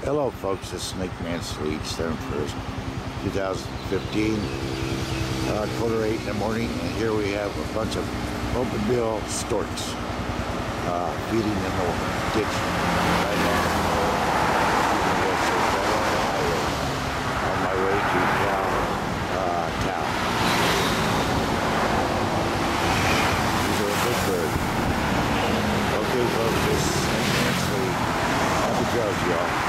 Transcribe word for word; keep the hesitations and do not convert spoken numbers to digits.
Hello folks, this is Snake Man Sleet, seventh first, two thousand fifteen, uh, quarter eight in the morning, and here we have a bunch of open bill storks uh, feeding in the ditch right on the highway on my way to town. Uh, town. These are a big bird. Okay folks, this is Snake Man Sleet. Happy trails, y'all.